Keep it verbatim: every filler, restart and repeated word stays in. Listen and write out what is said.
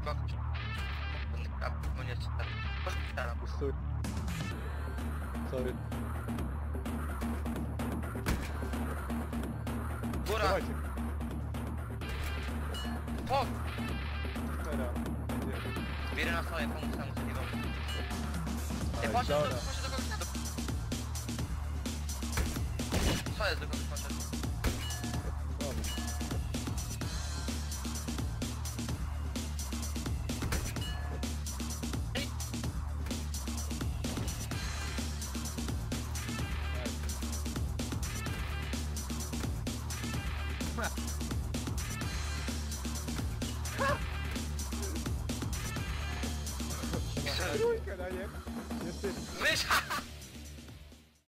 kogoś. A, bo nie chcę tak. Postaram. Stój. Sorry. Góra! Dawajcie. O! Teraz. Będzie. Bierę na swoje, pomóc temu, co nie robię. Ej, Ale poszedł do, dobra. poszedł do kogoś. Do... Co jest do kogoś poszedł? Dobra. Ej! Trójkę na nie. Niestety. Wyszedł!